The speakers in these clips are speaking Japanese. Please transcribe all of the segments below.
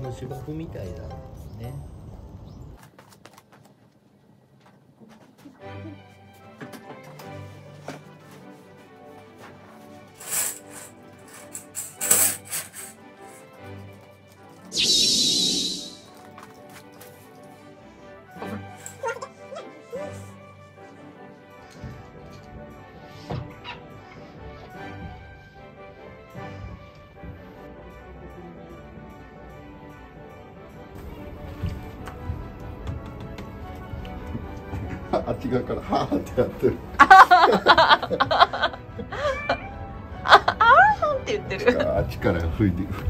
の芝生みたいだね。 あっち側からはーってやってる。 あーんって言ってる。 あっちから吹いていく。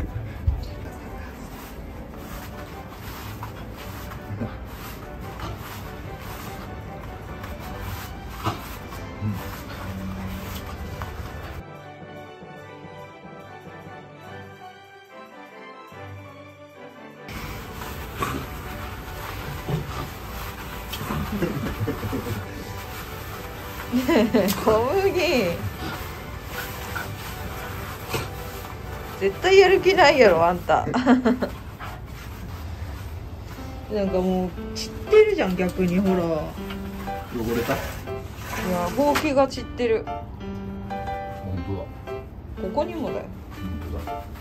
小麦絶対やる気ないやろあんた。なんかもう散ってるじゃん、逆にほら。 汚れた。 いや、ほうきが散ってる。 本当だ。 ここにもだよ。 本当だ。